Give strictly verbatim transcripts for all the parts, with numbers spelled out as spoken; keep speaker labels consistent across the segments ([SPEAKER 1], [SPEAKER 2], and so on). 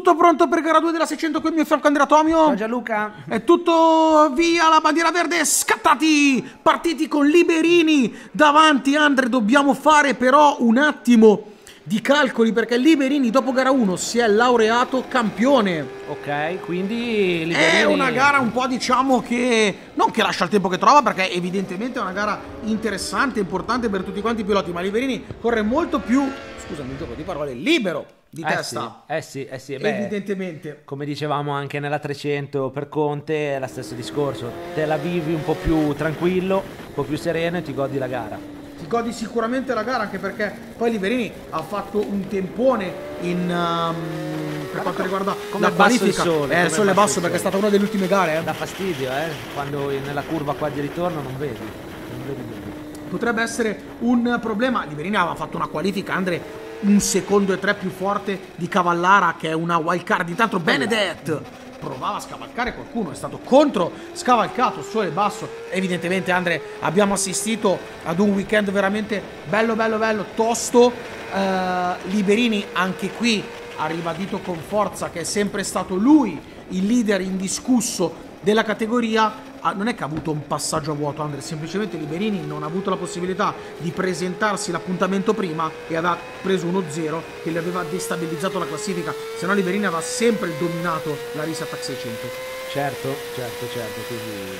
[SPEAKER 1] tutto pronto per gara due della seicento qui il mio fianco Andrea Tomio.
[SPEAKER 2] Ciao Gianluca.
[SPEAKER 1] È tutto via la bandiera verde, scattati, partiti con Liberini davanti. Andre, dobbiamo fare però un attimo di calcoli perché Liberini dopo gara uno si è laureato campione.
[SPEAKER 2] Ok, quindi Liberini...
[SPEAKER 1] È una gara un po', diciamo, che non che lascia il tempo che trova, perché evidentemente è una gara interessante, importante per tutti quanti i piloti, ma Liberini corre molto più, scusami il gioco di parole, libero di
[SPEAKER 2] eh
[SPEAKER 1] testa.
[SPEAKER 2] Sì, eh sì, eh sì, beh,
[SPEAKER 1] evidentemente.
[SPEAKER 2] Come dicevamo anche nella trecento per Conte, è lo stesso discorso. Te la vivi un po' più tranquillo, un po' più sereno e ti godi la gara.
[SPEAKER 1] Ti godi sicuramente la gara, anche perché poi Liberini ha fatto un tempone in um, per quanto riguarda la qualifica.
[SPEAKER 2] Il sole,
[SPEAKER 1] eh, il sole è basso perché è stata una delle ultime gare. Eh.
[SPEAKER 2] Dà fastidio, eh, quando nella curva qua di ritorno non vedi. Non vedi bene.
[SPEAKER 1] Potrebbe essere un problema. Liberini aveva fatto una qualifica, Andre, un secondo e tre più forte di Cavallara, che è una wild card. Intanto Benedetto provava a scavalcare qualcuno, è stato contro scavalcato, sole basso. Evidentemente, Andre, abbiamo assistito ad un weekend veramente bello bello bello tosto. uh, Liberini anche qui ha ribadito con forza che è sempre stato lui il leader indiscusso della categoria. Ah, non è che ha avuto un passaggio a vuoto, Andre, semplicemente Liberini non ha avuto la possibilità di presentarsi l'appuntamento prima e ha preso uno zero che le aveva destabilizzato la classifica, se no Liberini aveva sempre dominato la Race Attack seicento.
[SPEAKER 2] Certo, certo, certo, quindi...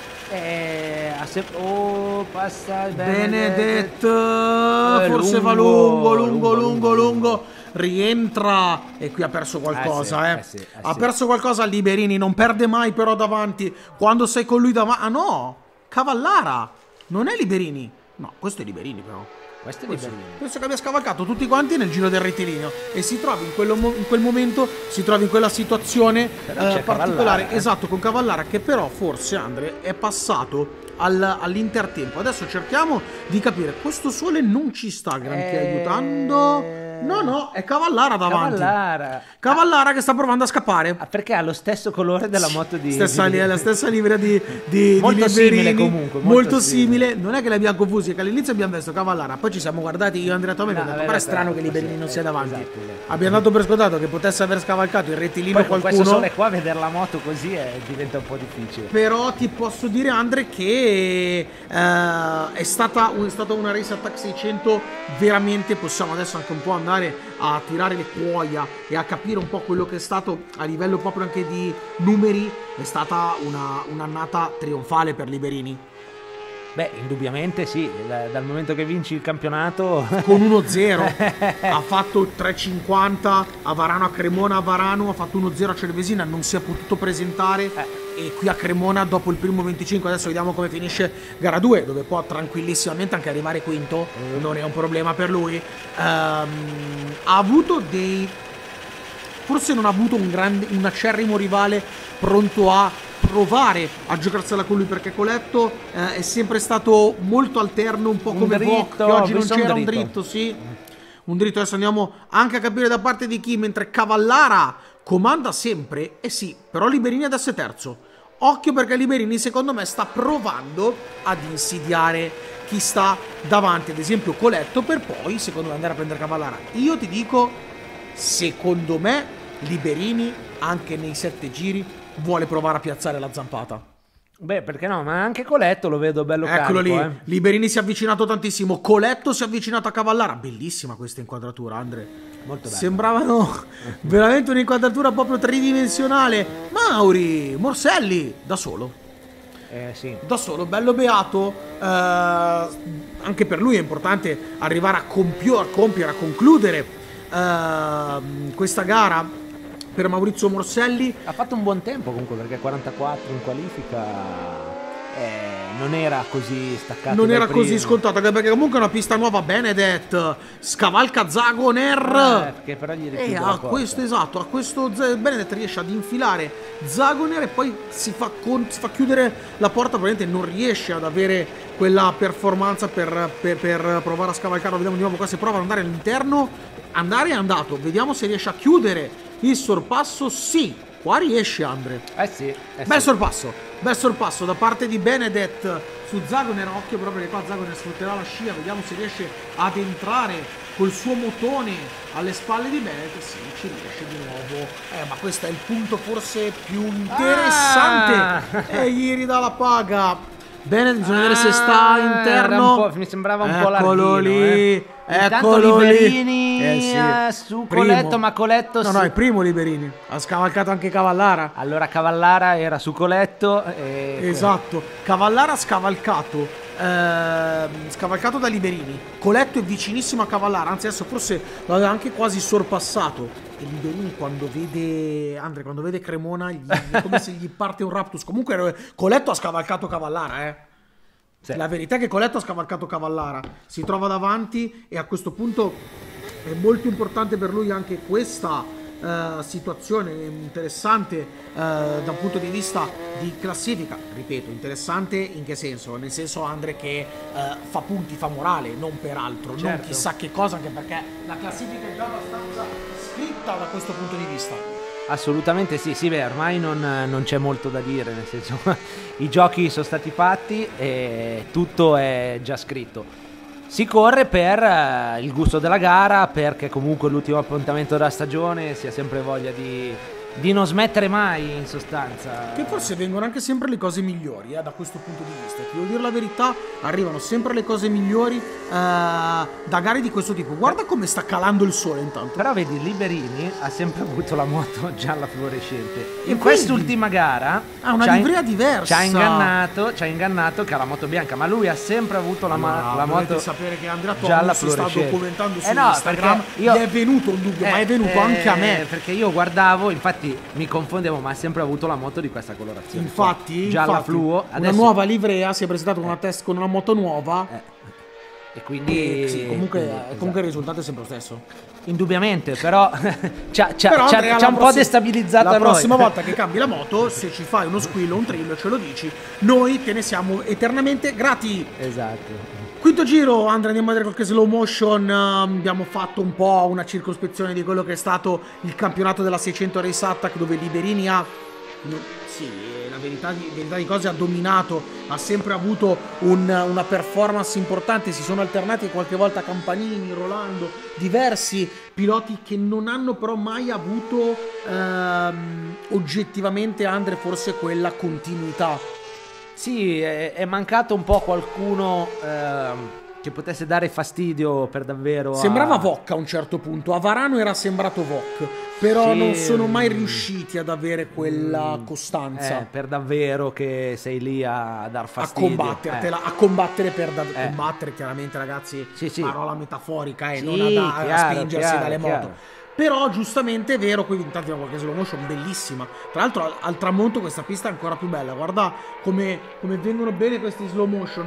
[SPEAKER 2] Eh, se... Oh, passa il
[SPEAKER 1] Benedetto, eh, forse lungo, va lungo, lungo, lungo, lungo, lungo, rientra e qui ha perso qualcosa, eh, sì, eh. Eh sì, eh ha sì. perso qualcosa Liberini, non perde mai però davanti, quando sei con lui davanti, ah no, Cavallara, non è Liberini, no, questo è Liberini però.
[SPEAKER 2] Questo è Liberini.
[SPEAKER 1] Penso che abbia scavalcato tutti quanti nel giro del rettilineo e si trovi in, quello, in quel momento, si trovi in quella situazione eh, particolare, eh. esatto, con Cavallara, che però forse, Andre, è passato al, all'intertempo. Adesso cerchiamo di capire, questo sole non ci sta granché eh... aiutando. No, no, è Cavallara davanti.
[SPEAKER 2] Cavallara.
[SPEAKER 1] Cavallara che sta provando a scappare.
[SPEAKER 2] Ah, perché ha lo stesso colore della moto di...
[SPEAKER 1] Stessa di... la stessa livrea di, di,
[SPEAKER 2] molto
[SPEAKER 1] di
[SPEAKER 2] simile comunque.
[SPEAKER 1] Molto, molto simile. simile. Non è che le abbiamo confusi, è che all'inizio abbiamo visto Cavallara, poi ci siamo guardati io e Andrea Tomei e abbiamo detto, però è strano che Liberini non sia davanti. Esatto, esatto. Abbiamo dato per scontato che potesse aver scavalcato il rettilineo
[SPEAKER 2] poi
[SPEAKER 1] qualcuno.
[SPEAKER 2] Con questo sole qua, vedere la moto così è, diventa un po' difficile.
[SPEAKER 1] Però ti posso dire, Andre, che uh, è, stata, è stata una Race Attack seicento veramente, possiamo adesso anche un po' andare a tirare le cuoia e a capire un po' quello che è stato a livello proprio anche di numeri. È stata una, un'annata trionfale per Liberini.
[SPEAKER 2] Beh, indubbiamente sì, dal momento che vinci il campionato
[SPEAKER 1] con uno zero ha fatto tre cinquanta a Varano, a Cremona, a Varano ha fatto uno zero a Cervesina, non si è potuto presentare eh. E qui a Cremona dopo il primo venticinque, adesso vediamo come finisce gara due, dove può tranquillissimamente anche arrivare quinto, mm. non è un problema per lui. um, ha avuto dei forse non ha avuto un grande, un acerrimo rivale pronto a provare a giocarsela con lui, perché Coletto eh, è sempre stato molto alterno, un po' come Voc, che oggi non c'era un dritto. un dritto, sì, un dritto. Adesso andiamo anche a capire da parte di chi, mentre Cavallara comanda sempre, eh sì, però Liberini adesso è terzo. Occhio, perché Liberini secondo me sta provando ad insidiare chi sta davanti, ad esempio Coletto, per poi secondo me andare a prendere Cavallara. Io ti dico, secondo me Liberini anche nei sette giri vuole provare a piazzare la zampata.
[SPEAKER 2] Beh, perché no? Ma anche Coletto lo vedo bello
[SPEAKER 1] Eccolo
[SPEAKER 2] carico,
[SPEAKER 1] lì,
[SPEAKER 2] eh.
[SPEAKER 1] Liberini si è avvicinato tantissimo, Coletto si è avvicinato a Cavallara. Bellissima questa inquadratura, Andre.
[SPEAKER 2] Molto bella.
[SPEAKER 1] Sembravano veramente un'inquadratura proprio tridimensionale. Mauri, Morselli, da solo.
[SPEAKER 2] Eh sì.
[SPEAKER 1] Da solo, bello beato. Eh, anche per lui è importante arrivare a, compio- a compiere, a concludere eh, questa gara. Per Maurizio Morselli
[SPEAKER 2] ha fatto un buon tempo comunque, perché quarantaquattro in qualifica eh, non era così staccato,
[SPEAKER 1] non era così scontato, perché comunque è una pista nuova. Benedetto scavalca Zagoner,
[SPEAKER 2] eh, che però gli
[SPEAKER 1] e a questo esatto a questo Benedetto riesce ad infilare Zagoner e poi si fa, con, si fa chiudere la porta. Probabilmente non riesce ad avere quella performance per, per, per provare a scavalcarlo. Vediamo di nuovo qua se prova ad andare all'interno. Andare è andato, vediamo se riesce a chiudere il sorpasso. Sì, qua riesce, Andre.
[SPEAKER 2] Eh sì, eh
[SPEAKER 1] bel
[SPEAKER 2] sì.
[SPEAKER 1] sorpasso, bel sorpasso da parte di Benedetto su Zagoner. Occhio però, perché qua Zagoner sfrutterà la scia. Vediamo se riesce ad entrare col suo motone alle spalle di Bennett, sì, ci riesce di nuovo. Eh, ma questo è il punto forse più interessante.
[SPEAKER 2] Ah!
[SPEAKER 1] E gli ridà la paga. Bennett, bisogna vedere se sta interno.
[SPEAKER 2] Mi sembrava un
[SPEAKER 1] Eccolo
[SPEAKER 2] po' larghino,
[SPEAKER 1] lì.
[SPEAKER 2] eh.
[SPEAKER 1] Eccolo
[SPEAKER 2] Liberini
[SPEAKER 1] lì. Eh, sì.
[SPEAKER 2] eh, su
[SPEAKER 1] Primo.
[SPEAKER 2] Coletto, ma Coletto
[SPEAKER 1] No,
[SPEAKER 2] si...
[SPEAKER 1] no, è primo Liberini. Ha scavalcato anche Cavallara.
[SPEAKER 2] Allora Cavallara era su Coletto e...
[SPEAKER 1] Esatto. Cavallara ha scavalcato. ehm, scavalcato da Liberini. Coletto è vicinissimo a Cavallara. Anzi, adesso forse lo aveva anche quasi sorpassato. E Liberini quando vede Andre, quando vede Cremona, gli, è come se gli parte un raptus. Comunque Coletto ha scavalcato Cavallara, eh.
[SPEAKER 2] Sì.
[SPEAKER 1] La verità è che Coletto ha scavalcato Cavallara, si trova davanti e a questo punto è molto importante per lui anche questa uh, situazione interessante uh, da un punto di vista di classifica. Ripeto, interessante in che senso? Nel senso, Andre, che uh, fa punti, fa morale, non per altro,
[SPEAKER 2] certo.
[SPEAKER 1] non chissà che cosa, anche perché la classifica è già abbastanza scritta da questo punto di vista.
[SPEAKER 2] Assolutamente sì, sì, beh, ormai non, non c'è molto da dire, nel senso i giochi sono stati fatti e tutto è già scritto. Si corre per uh, il gusto della gara, perché comunque l'ultimo appuntamento della stagione, si ha sempre voglia di, di non smettere mai, in sostanza.
[SPEAKER 1] Che forse vengono anche sempre le cose migliori, eh, da questo punto di vista. Ti devo dire la verità, arrivano sempre le cose migliori eh, da gare di questo tipo. Guarda come sta calando il sole intanto.
[SPEAKER 2] Però vedi, Liberini ha sempre avuto la moto gialla fluorescente.
[SPEAKER 1] E
[SPEAKER 2] In quest'ultima gara
[SPEAKER 1] ha una
[SPEAKER 2] c'ha
[SPEAKER 1] livrea
[SPEAKER 2] in-
[SPEAKER 1] diversa.
[SPEAKER 2] Ci ha ingannato, ci ha ingannato che ha la moto bianca, ma lui ha sempre avuto la, ma-
[SPEAKER 1] Allora,
[SPEAKER 2] la
[SPEAKER 1] dovete
[SPEAKER 2] moto
[SPEAKER 1] sapere che Andrea
[SPEAKER 2] gialla
[SPEAKER 1] Thomas si sta
[SPEAKER 2] fluorescente.
[SPEAKER 1] documentando su
[SPEAKER 2] Eh no,
[SPEAKER 1] Instagram.
[SPEAKER 2] perché io-
[SPEAKER 1] Gli è venuto un dubbio, ma è venuto
[SPEAKER 2] eh,
[SPEAKER 1] anche a me.
[SPEAKER 2] Perché io guardavo, infatti mi confondevo, ma ha sempre avuto la moto di questa colorazione.
[SPEAKER 1] Infatti,
[SPEAKER 2] gialla
[SPEAKER 1] infatti,
[SPEAKER 2] fluo.
[SPEAKER 1] una
[SPEAKER 2] Adesso,
[SPEAKER 1] nuova livrea, si è presentato con una test con una moto nuova.
[SPEAKER 2] eh, e quindi
[SPEAKER 1] E sì, comunque,
[SPEAKER 2] quindi,
[SPEAKER 1] comunque
[SPEAKER 2] esatto.
[SPEAKER 1] il risultato è sempre lo stesso.
[SPEAKER 2] Indubbiamente, però c'ha, c'ha-
[SPEAKER 1] Però,
[SPEAKER 2] c'ha-
[SPEAKER 1] Andrea,
[SPEAKER 2] c'ha
[SPEAKER 1] la
[SPEAKER 2] un po'
[SPEAKER 1] prossima-
[SPEAKER 2] destabilizzato
[SPEAKER 1] la
[SPEAKER 2] a noi.
[SPEAKER 1] prossima volta che cambi la moto, se ci fai uno squillo, un trillo e ce lo dici, noi te ne siamo eternamente grati.
[SPEAKER 2] Esatto.
[SPEAKER 1] Quinto giro, Andrea, andiamo a vedere qualche slow motion. um, abbiamo fatto un po' una circospezione di quello che è stato il campionato della seicento Race Attack, dove Liberini ha, no, sì, la verità di, verità di cose, ha dominato, ha sempre avuto un- una performance importante. Si sono alternati qualche volta Campanini, Rolando, diversi piloti che non hanno però mai avuto ehm, oggettivamente, Andre, forse quella continuità.
[SPEAKER 2] Sì, è, è mancato un po' qualcuno ehm, che potesse dare fastidio per davvero. a-
[SPEAKER 1] Sembrava Voc a un certo punto, a Varano era sembrato Voc, però
[SPEAKER 2] Sì,
[SPEAKER 1] non sono mai
[SPEAKER 2] mm.
[SPEAKER 1] riusciti ad avere quella costanza
[SPEAKER 2] Eh, per davvero che sei lì a dar
[SPEAKER 1] a
[SPEAKER 2] fastidio.
[SPEAKER 1] combattertela, a combattere per da-
[SPEAKER 2] Eh.
[SPEAKER 1] combattere, chiaramente, ragazzi,
[SPEAKER 2] Sì, sì.
[SPEAKER 1] parola metaforica e
[SPEAKER 2] Sì,
[SPEAKER 1] non a, da- a
[SPEAKER 2] chiaro,
[SPEAKER 1] spingersi
[SPEAKER 2] chiaro,
[SPEAKER 1] dalle
[SPEAKER 2] chiaro.
[SPEAKER 1] moto. Però giustamente è vero, qui intanto abbiamo qualche slow motion bellissima. Tra l'altro al, al tramonto questa pista è ancora più bella. Guarda come, come vengono bene questi slow motion.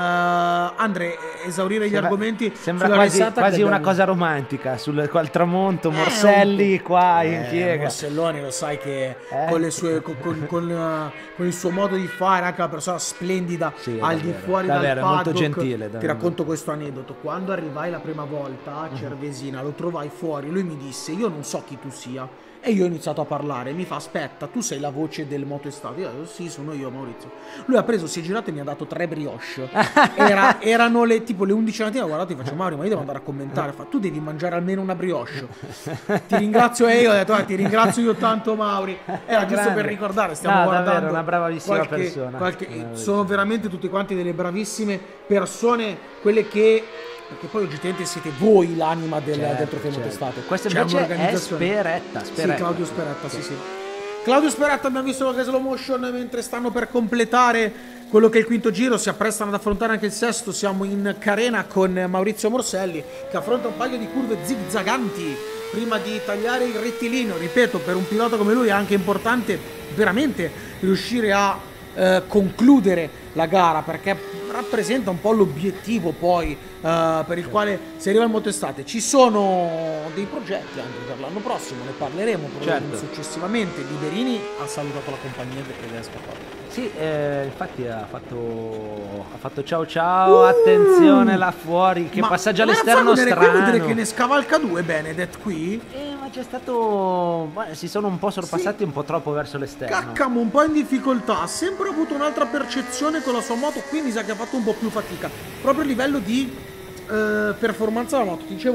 [SPEAKER 1] Uh, Andre, esaurire gli
[SPEAKER 2] Sembra-
[SPEAKER 1] argomenti
[SPEAKER 2] Sembra
[SPEAKER 1] sulla
[SPEAKER 2] quasi,
[SPEAKER 1] Race Attack
[SPEAKER 2] quasi
[SPEAKER 1] è
[SPEAKER 2] una
[SPEAKER 1] bello.
[SPEAKER 2] cosa romantica sul al tramonto,
[SPEAKER 1] Eh,
[SPEAKER 2] Morselli
[SPEAKER 1] un-
[SPEAKER 2] qua in
[SPEAKER 1] Eh,
[SPEAKER 2] piega.
[SPEAKER 1] Morselloni, lo sai che
[SPEAKER 2] Eh.
[SPEAKER 1] con, le sue, con, con- con, uh, con il suo modo di fare, anche una persona splendida
[SPEAKER 2] Sì,
[SPEAKER 1] al
[SPEAKER 2] davvero,
[SPEAKER 1] di fuori
[SPEAKER 2] davvero,
[SPEAKER 1] dal
[SPEAKER 2] è molto
[SPEAKER 1] paddock.
[SPEAKER 2] gentile,
[SPEAKER 1] Ti
[SPEAKER 2] davvero.
[SPEAKER 1] racconto questo aneddoto. Quando arrivai la prima volta a Cervesina, lo trovai fuori, lui mi disse: io non so chi tu sia. E io ho iniziato a parlare, mi fa: aspetta, tu sei la voce del Moto Estate? Io ho detto: sì, sono io, Maurizio. Lui ha preso, si è girato e mi ha dato tre brioche. Era- erano le, tipo le undici di mattina, guardate, faccio: Mauri, ma io devo andare a commentare. Fa: tu devi mangiare almeno una brioche. Ti ringrazio, e io ho detto: "Ah, ti ringrazio io tanto, Mauri". Era giusto
[SPEAKER 2] Grande.
[SPEAKER 1] per ricordare, stiamo
[SPEAKER 2] No,
[SPEAKER 1] guardando
[SPEAKER 2] davvero, una bravissima
[SPEAKER 1] qualche-
[SPEAKER 2] persona.
[SPEAKER 1] qualche-
[SPEAKER 2] Una bravissima.
[SPEAKER 1] sono veramente tutti quanti delle bravissime persone, quelle che, perché poi oggettivamente siete voi l'anima del,
[SPEAKER 2] Certo,
[SPEAKER 1] del trofeo
[SPEAKER 2] certo.
[SPEAKER 1] Motostate.
[SPEAKER 2] Questa
[SPEAKER 1] C'è
[SPEAKER 2] invece è
[SPEAKER 1] un'organizzazione.
[SPEAKER 2] Speretta, Speretta.
[SPEAKER 1] Sì, Claudio Speretta, sì, sì. Claudio Speretta, abbiamo visto qualche slow motion mentre stanno per completare quello che è il quinto giro, si apprestano ad affrontare anche il sesto. Siamo in carena con Maurizio Morselli che affronta un paio di curve zigzaganti prima di tagliare il rettilineo. Ripeto, per un pilota come lui è anche importante veramente riuscire a eh, concludere la gara, perché rappresenta un po' l'obiettivo poi eh, per il quale si arriva al Motostate. Ci sono dei progetti anche per l'anno prossimo, ne parleremo probabilmente
[SPEAKER 2] Certo.
[SPEAKER 1] successivamente. Liberini ha salutato la compagnia perché deve scappare.
[SPEAKER 2] Sì, eh, infatti ha fatto, ha fatto ciao ciao, attenzione là fuori, che
[SPEAKER 1] Ma
[SPEAKER 2] passaggio
[SPEAKER 1] vai a
[SPEAKER 2] all'esterno
[SPEAKER 1] far vedere, qui vuol dire
[SPEAKER 2] strano.
[SPEAKER 1] che ne scavalca due Benedett qui.
[SPEAKER 2] Eh, ma c'è stato... ma si sono un po' sorpassati un po' troppo verso l'esterno.
[SPEAKER 1] Caccamo un po' in difficoltà, ha sempre avuto un'altra percezione con la sua moto, qui mi sa che ha fatto un po' più fatica, proprio a livello di eh, performance della moto. Ti dicevo,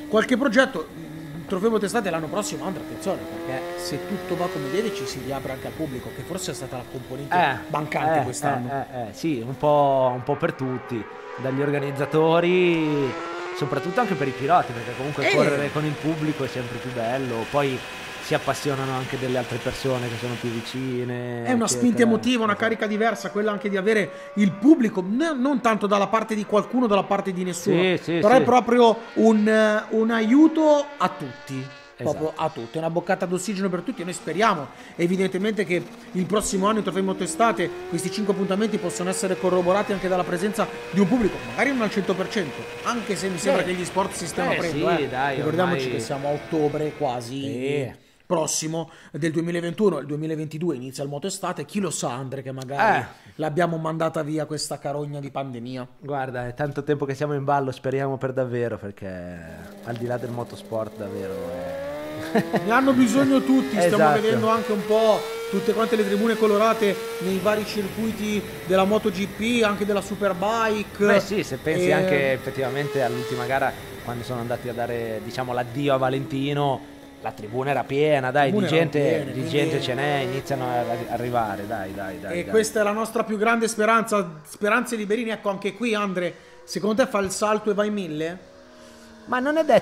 [SPEAKER 1] qualche progetto. Il trofeo Motestate l'anno prossimo, Andrea, attenzione, perché se tutto va come deve ci si riapre anche al pubblico, che forse è stata la componente
[SPEAKER 2] eh,
[SPEAKER 1] mancante
[SPEAKER 2] eh,
[SPEAKER 1] quest'anno.
[SPEAKER 2] Eh, eh, eh, sì, un po', un po' per tutti, dagli organizzatori, soprattutto anche per i piloti, perché comunque
[SPEAKER 1] Eh.
[SPEAKER 2] correre con il pubblico è sempre più bello, poi si appassionano anche delle altre persone che sono più vicine.
[SPEAKER 1] È una
[SPEAKER 2] eccetera.
[SPEAKER 1] spinta emotiva, una
[SPEAKER 2] Esatto.
[SPEAKER 1] carica diversa, quella anche di avere il pubblico, ne- non tanto dalla parte di qualcuno, dalla parte di nessuno,
[SPEAKER 2] Sì, sì,
[SPEAKER 1] però
[SPEAKER 2] sì.
[SPEAKER 1] è proprio un, eh, un aiuto a tutti.
[SPEAKER 2] Esatto.
[SPEAKER 1] Proprio a tutti, una boccata d'ossigeno per tutti e noi speriamo evidentemente che il prossimo anno i trofei Motestate, questi cinque appuntamenti possono essere corroborati anche dalla presenza di un pubblico, magari non al cento per cento, anche se mi sembra
[SPEAKER 2] Eh.
[SPEAKER 1] che gli sport si stiano
[SPEAKER 2] Eh,
[SPEAKER 1] aprendo,
[SPEAKER 2] sì,
[SPEAKER 1] eh.
[SPEAKER 2] dai,
[SPEAKER 1] Ricordiamoci
[SPEAKER 2] ormai-
[SPEAKER 1] che siamo a ottobre quasi
[SPEAKER 2] Sì.
[SPEAKER 1] prossimo del duemilaventuno, il duemilaventidue inizia il Motestate, chi lo sa Andre che magari
[SPEAKER 2] Eh.
[SPEAKER 1] l'abbiamo mandata via questa carogna di pandemia.
[SPEAKER 2] Guarda, è tanto tempo che siamo in ballo, speriamo per davvero, perché al di là del motorsport davvero è...
[SPEAKER 1] Ne hanno bisogno tutti, stiamo
[SPEAKER 2] Esatto.
[SPEAKER 1] vedendo anche un po' tutte quante le tribune colorate nei vari circuiti della MotoGP, anche della Superbike.
[SPEAKER 2] Beh sì, se pensi
[SPEAKER 1] E-
[SPEAKER 2] anche effettivamente all'ultima gara, quando sono andati a dare, diciamo, l'addio a Valentino, la tribuna era piena, dai, di
[SPEAKER 1] tribuna erano
[SPEAKER 2] gente,
[SPEAKER 1] piene,
[SPEAKER 2] di
[SPEAKER 1] quindi-
[SPEAKER 2] gente ce n'è, iniziano a a arrivare, dai, dai, dai.
[SPEAKER 1] E
[SPEAKER 2] dai.
[SPEAKER 1] questa è la nostra più grande speranza, Speranze Liberini. Ecco, anche qui Andre, secondo te fa il salto e va in mille?
[SPEAKER 2] Ma non è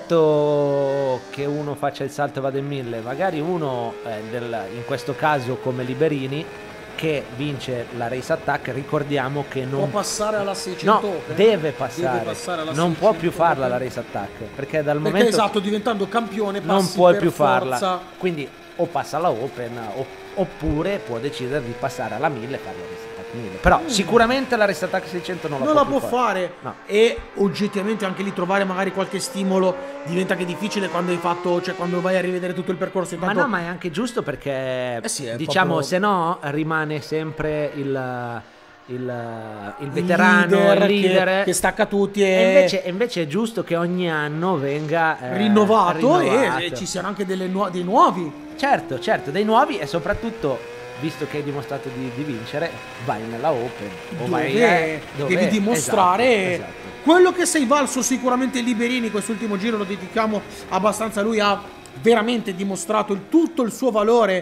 [SPEAKER 2] detto che uno faccia il salto e vada in mille, magari uno, eh, del- in questo caso come Liberini, che vince la Race Attack, ricordiamo che
[SPEAKER 1] Può
[SPEAKER 2] non...
[SPEAKER 1] passare alla seicento
[SPEAKER 2] No,
[SPEAKER 1] Open?
[SPEAKER 2] deve passare,
[SPEAKER 1] Deve passare alla
[SPEAKER 2] non può più
[SPEAKER 1] seicento
[SPEAKER 2] farla
[SPEAKER 1] Open.
[SPEAKER 2] la Race Attack, perché dal
[SPEAKER 1] Perché
[SPEAKER 2] momento
[SPEAKER 1] esatto, diventando campione
[SPEAKER 2] non
[SPEAKER 1] passi
[SPEAKER 2] puoi
[SPEAKER 1] per
[SPEAKER 2] più
[SPEAKER 1] forza.
[SPEAKER 2] farla, quindi o passa alla Open o- oppure può decidere di passare alla mille e fare la Race Attack mille, però sicuramente la Race Attack seicento non la
[SPEAKER 1] Non
[SPEAKER 2] può,
[SPEAKER 1] la
[SPEAKER 2] più
[SPEAKER 1] può fare.
[SPEAKER 2] No.
[SPEAKER 1] E oggettivamente anche lì trovare magari qualche stimolo diventa che difficile quando hai fatto, cioè quando vai a rivedere tutto il percorso.
[SPEAKER 2] Ma
[SPEAKER 1] Intanto,
[SPEAKER 2] no, ma è anche giusto perché
[SPEAKER 1] Eh sì, è
[SPEAKER 2] diciamo
[SPEAKER 1] proprio-
[SPEAKER 2] se no rimane sempre il, il, il veterano, il
[SPEAKER 1] leader
[SPEAKER 2] leader,
[SPEAKER 1] che, che stacca tutti e,
[SPEAKER 2] e invece, e invece è giusto che ogni anno venga eh,
[SPEAKER 1] rinnovato,
[SPEAKER 2] rinnovato.
[SPEAKER 1] E, e ci siano anche delle nuo- dei nuovi.
[SPEAKER 2] Certo, certo, dei nuovi e soprattutto, visto che hai dimostrato di, di vincere, vai nella Open. O
[SPEAKER 1] Dove,
[SPEAKER 2] vai, eh, dove-
[SPEAKER 1] devi dimostrare
[SPEAKER 2] esatto, esatto.
[SPEAKER 1] quello che sei valso. Sicuramente Liberini quest'ultimo giro lo dedichiamo abbastanza a lui, ha veramente dimostrato il, tutto il suo valore,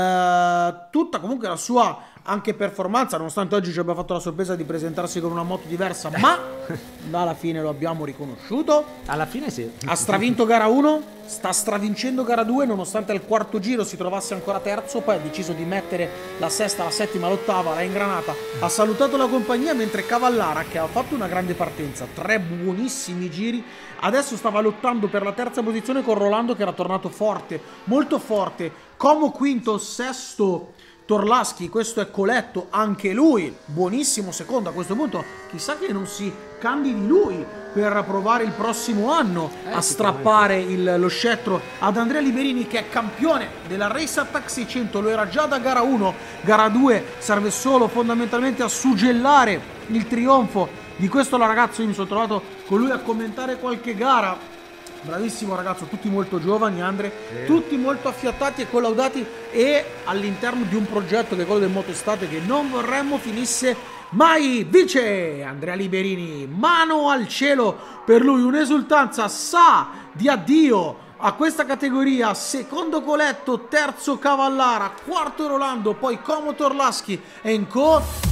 [SPEAKER 1] eh, tutta comunque la sua anche performance, nonostante oggi ci abbia fatto la sorpresa di presentarsi con una moto diversa, ma alla fine lo abbiamo riconosciuto.
[SPEAKER 2] Alla fine sì.
[SPEAKER 1] Ha stravinto gara uno, sta stravincendo gara due, nonostante al quarto giro si trovasse ancora terzo, poi ha deciso di mettere la sesta, la settima, l'ottava, l'ha ingranata, ha salutato la compagnia, mentre Cavallara, che ha fatto una grande partenza, tre buonissimi giri, adesso stava lottando per la terza posizione con Rolando che era tornato forte, molto forte, Como quinto, sesto Torlaschi, questo è Coletto, anche lui buonissimo secondo. A questo punto chissà che non si candidi lui per provare il prossimo anno
[SPEAKER 2] Eh,
[SPEAKER 1] a strappare il- lo scettro ad Andrea Liberini, che è campione della Race Attack seicento, lo era già da gara uno, gara due serve solo fondamentalmente a suggellare il trionfo di questo ragazzo. Io mi sono trovato con lui a commentare qualche gara. Bravissimo ragazzo, tutti molto giovani Andre,
[SPEAKER 2] Sì.
[SPEAKER 1] tutti molto affiattati e collaudati, e all'interno di un progetto che è quello del Motestate, che non vorremmo finisse mai. Vince Andrea Liberini, mano al cielo per lui, un'esultanza, sa di addio a questa categoria. Secondo Coletto, terzo Cavallara, quarto Rolando, poi Como Torlaschi e Enco.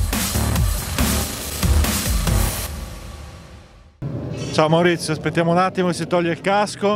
[SPEAKER 3] Ciao Maurizio, aspettiamo un attimo che si toglie il casco.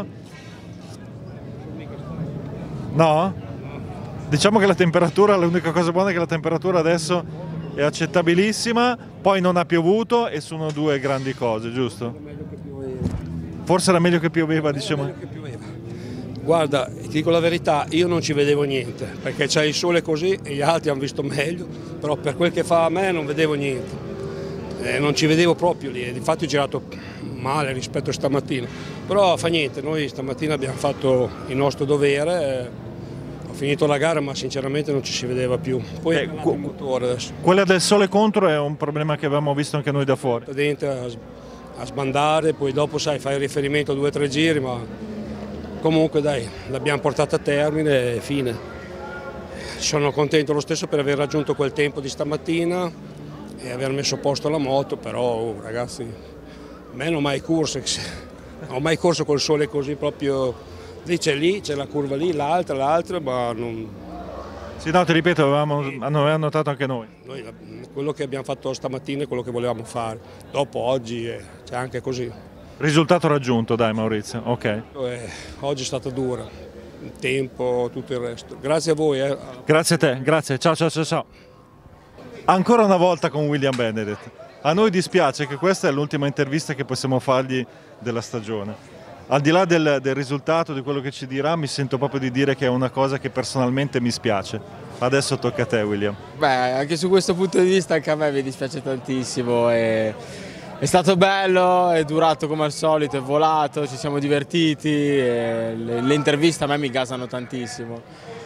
[SPEAKER 3] No? Diciamo che la temperatura, l'unica cosa buona è che la temperatura adesso è accettabilissima, poi non ha piovuto e sono due grandi cose, giusto? Forse era meglio che pioveva, diciamo.
[SPEAKER 4] Guarda, ti dico la verità, io non ci vedevo niente, perché c'è il sole così e gli altri hanno visto meglio, però per quel che fa a me non vedevo niente. Eh, non ci vedevo proprio lì, infatti ho girato male rispetto a stamattina, però fa niente, noi stamattina abbiamo fatto il nostro dovere, eh, ho finito la gara ma sinceramente non ci si vedeva più, poi
[SPEAKER 3] Eh,
[SPEAKER 4] è
[SPEAKER 3] qu-
[SPEAKER 4] il motore adesso,
[SPEAKER 3] Quella del sole contro è un problema che avevamo visto anche noi da fuori.
[SPEAKER 4] sta dentro a, a sbandare, poi dopo sai fai riferimento a due o tre giri, ma comunque dai, l'abbiamo portata a termine e fine. Sono contento lo stesso per aver raggiunto quel tempo di stamattina e aver messo a posto la moto, però oh, ragazzi, meno mai corse, Non ho mai corso col sole così proprio, lì c'è lì, c'è la curva lì, l'altra, l'altra, ma non...
[SPEAKER 3] Sì, no, ti ripeto, avevamo, sì. avevamo notato anche noi.
[SPEAKER 4] Noi quello che abbiamo fatto stamattina è quello che volevamo fare, dopo oggi eh, c'è anche così.
[SPEAKER 3] Risultato raggiunto, dai Maurizio, ok.
[SPEAKER 4] Eh, oggi è stata dura, il tempo, tutto il resto. Grazie a voi. Eh.
[SPEAKER 3] Grazie a te, grazie, ciao ciao ciao ciao. Ancora una volta con William Benedett. A noi dispiace che questa è l'ultima intervista che possiamo fargli della stagione. Al di là del, del risultato, di quello che ci dirà, mi sento proprio di dire che è una cosa che personalmente mi spiace. Adesso tocca a te, William.
[SPEAKER 5] Beh, anche su questo punto di vista anche a me mi dispiace tantissimo. E... È stato bello, è durato come al solito, è volato, ci siamo divertiti, e le, le interviste a me mi gasano tantissimo.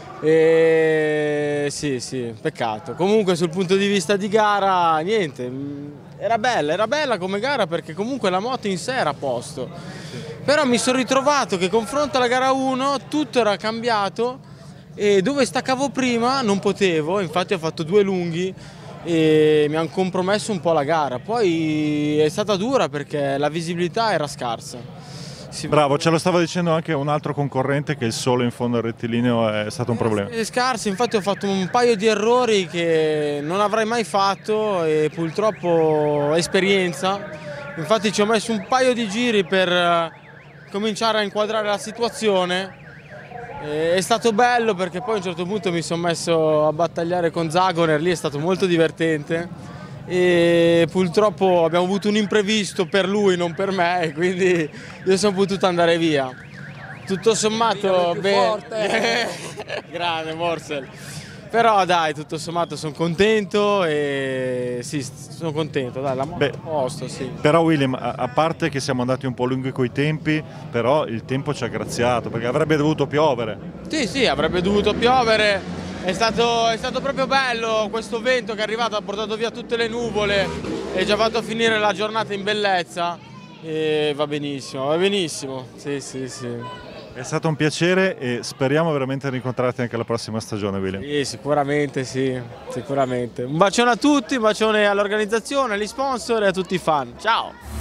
[SPEAKER 5] E sì, sì, peccato. Comunque sul punto di vista di gara, niente, era bella, era bella come gara perché comunque la moto in sé era a posto. Però mi sono ritrovato che confronto alla gara uno tutto era cambiato e dove staccavo prima non potevo, infatti ho fatto due lunghi e mi hanno compromesso un po' la gara. Poi è stata dura perché la visibilità era scarsa. Si
[SPEAKER 3] Bravo, ce lo stava dicendo anche un altro concorrente che il sole in fondo al rettilineo è stato un problema.
[SPEAKER 5] È scarso, infatti ho fatto un paio di errori che non avrei mai fatto e purtroppo esperienza. Infatti ci ho messo un paio di giri per cominciare a inquadrare la situazione. È stato bello perché poi a un certo punto mi sono messo a battagliare con Zagoner, lì è stato molto divertente e purtroppo abbiamo avuto un imprevisto per lui, non per me, e quindi io sono potuto andare via. Tutto sommato bene. Grande Morsel. Però dai, tutto sommato sono contento e sì, sono contento, dai, la moto è a posto, sì.
[SPEAKER 3] Però William, a, a parte che siamo andati un po' lunghi coi tempi, però il tempo ci ha graziato, perché avrebbe dovuto piovere.
[SPEAKER 5] Sì, sì, avrebbe dovuto piovere, è stato, è stato proprio bello questo vento che è arrivato, ha portato via tutte le nuvole e ci ha fatto finire la giornata in bellezza e va benissimo, va benissimo, sì, sì, sì.
[SPEAKER 3] È stato un piacere e speriamo veramente di incontrarti anche la prossima stagione, William.
[SPEAKER 5] Sì, sicuramente sì, sicuramente. Un bacione a tutti, un bacione all'organizzazione, agli sponsor e a tutti i fan. Ciao!